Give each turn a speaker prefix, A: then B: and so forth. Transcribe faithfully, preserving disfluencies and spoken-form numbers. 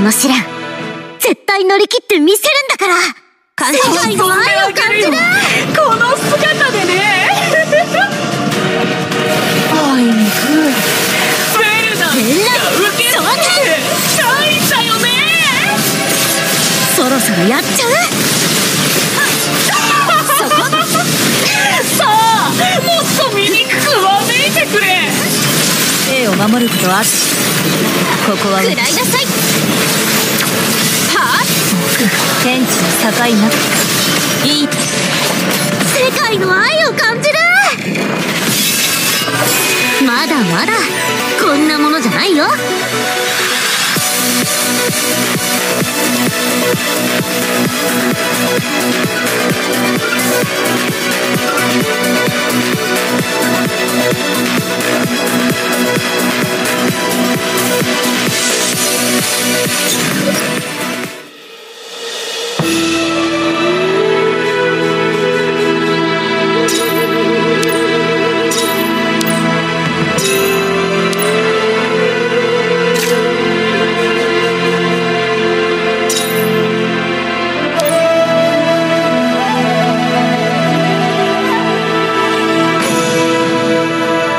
A: の試練絶対乗り切ってみせるんだから。世界の愛を感じる
B: この姿でね。あいにくフェルナンが受け止めてないんだよね。
A: そろそろやっちゃう。そこ
B: さあ、もっと醜くわめいてくれ。
A: 兵を守ることはある。ここは食らいなさい。はあ、天地の境なくいい。世界の愛を感じる。まだまだこんなものじゃないよ。